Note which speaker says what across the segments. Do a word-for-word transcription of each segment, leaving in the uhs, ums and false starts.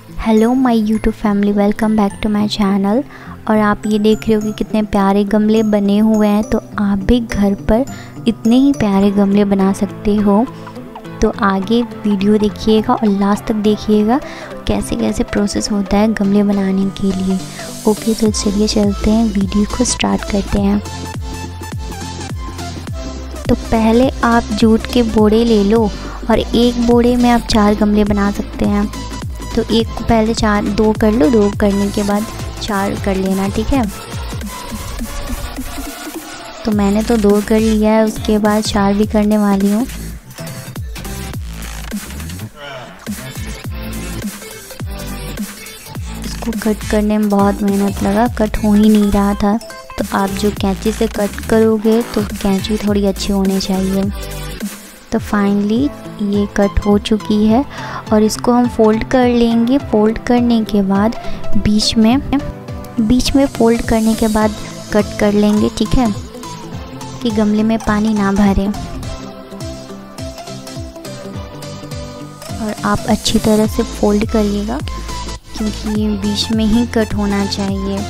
Speaker 1: Hello my YouTube family, welcome back to my channel. और आप ये देख रहे हो कि कितने प्यारे गमले बने हुए हैं। तो आप भी घर पर इतने ही प्यारे गमले बना सकते हो। तो आगे वीडियो देखिएगा और लास्ट तक देखिएगा कैसे कैसे प्रोसेस होता है गमले बनाने के लिए। ओके, तो चलिए चलते हैं, वीडियो को स्टार्ट करते हैं। तो पहले आप जूट के बोरे ले लो और एक बोरे में आप चार गमले बना सकते हैं। तो एक को पहले चार दो कर लो, दो करने के बाद चार कर लेना, ठीक है। तो मैंने तो दो कर लिया है, उसके बाद चार भी करने वाली हूँ। इसको कट करने में बहुत मेहनत लगा, कट हो ही नहीं रहा था। तो आप जो कैंची से कट करोगे तो कैंची थोड़ी अच्छी होनी चाहिए। तो फाइनली ये कट हो चुकी है और इसको हम फोल्ड कर लेंगे। फोल्ड करने के बाद बीच में बीच में फोल्ड करने के बाद कट कर लेंगे, ठीक है, कि गमले में पानी ना भरे। और आप अच्छी तरह से फोल्ड करिएगा क्योंकि ये बीच में ही कट होना चाहिए।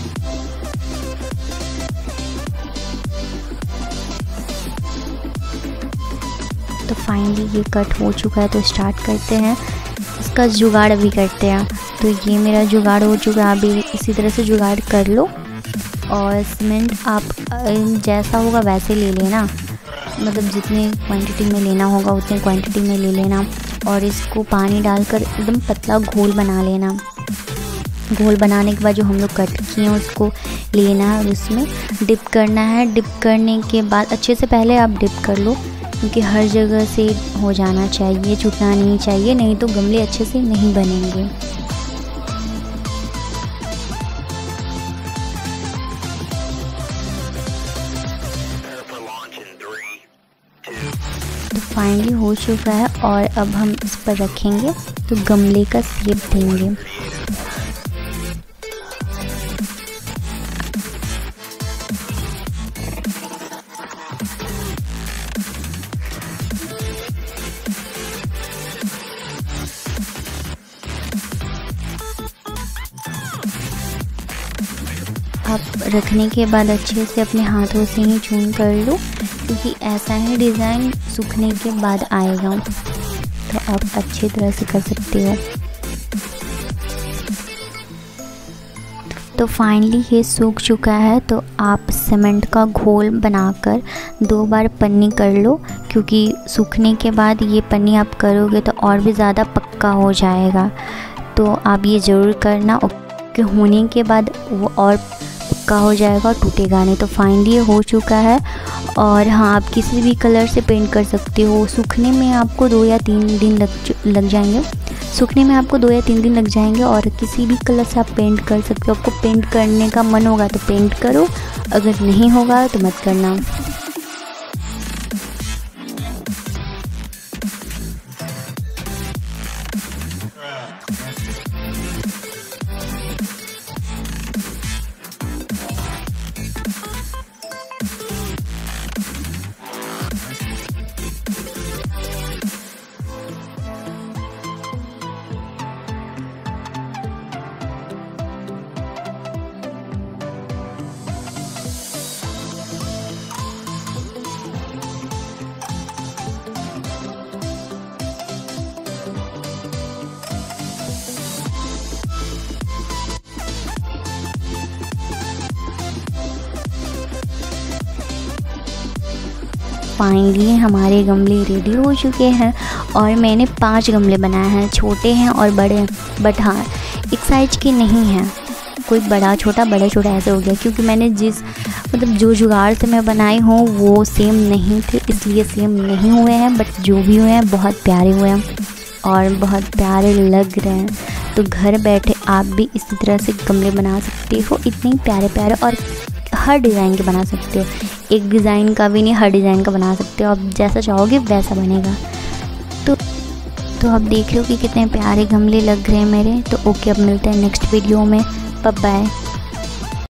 Speaker 1: तो फाइनली ये कट हो चुका है। तो स्टार्ट करते हैं, इसका जुगाड़ भी करते हैं। तो ये मेरा जुगाड़ हो चुका है, आप भी इसी तरह से जुगाड़ कर लो। और सीमेंट आप जैसा होगा वैसे ले लेना, मतलब जितनी क्वांटिटी में लेना होगा उतनी क्वांटिटी में ले लेना। और इसको पानी डालकर एकदम पतला घोल बना लेना। घोल बनाने के बाद जो हम लोग कट किए हैं उसको लेना है और उसमें डिप करना है। डिप करने के बाद अच्छे से पहले आप डिप कर लो क्योंकि हर जगह से हो जाना चाहिए, छूटना नहीं चाहिए, नहीं तो गमले अच्छे से नहीं बनेंगे। तो फाइनली हो चुका है और अब हम इस पर रखेंगे तो गमले का शेप देंगे। आप रखने के बाद अच्छे से अपने हाथों से ही चून कर लो क्योंकि ऐसा ही डिज़ाइन सूखने के बाद आएगा। तो आप अच्छी तरह से कर सकते हो। तो फाइनली ये सूख चुका है। तो आप सीमेंट का घोल बनाकर दो बार पन्नी कर लो क्योंकि सूखने के बाद ये पन्नी आप करोगे तो और भी ज़्यादा पक्का हो जाएगा। तो आप ये ज़रूर करना, कि होने के बाद वो और पक्का हो जाएगा और टूटेगा नहीं। तो फाइनली ये हो चुका है। और हाँ, आप किसी भी कलर से पेंट कर सकते हो। सूखने में आपको दो या तीन दिन लग लग जाएंगे सूखने में आपको दो या तीन दिन लग जाएंगे और किसी भी कलर से आप पेंट कर सकते हो। आपको पेंट करने का मन होगा तो पेंट करो, अगर नहीं होगा तो मत करना। फाइनली हमारे गमले रेडी हो चुके हैं और मैंने पांच गमले बनाए हैं, छोटे हैं और बड़े हैं। बट हाँ, एक साइज के नहीं हैं, कोई बड़ा छोटा बड़ा छोटा ऐसे हो गया क्योंकि मैंने जिस मतलब जो जुगाड़ से मैं बनाई हूँ वो सेम नहीं थे, इसलिए सेम नहीं हुए हैं। बट जो भी हुए हैं बहुत प्यारे हुए हैं और बहुत प्यारे लग रहे हैं। तो घर बैठे आप भी इसी तरह से गमले बना सकते हो, इतने प्यारे प्यारे, और हर डिज़ाइन के बना सकते हो। एक डिज़ाइन का भी नहीं, हर डिज़ाइन का बना सकते हो। आप जैसा चाहोगे वैसा बनेगा। तो तो आप देख रहे हो कि कितने प्यारे गमले लग रहे हैं मेरे। तो ओके, अब मिलते हैं नेक्स्ट वीडियो में। Bye bye.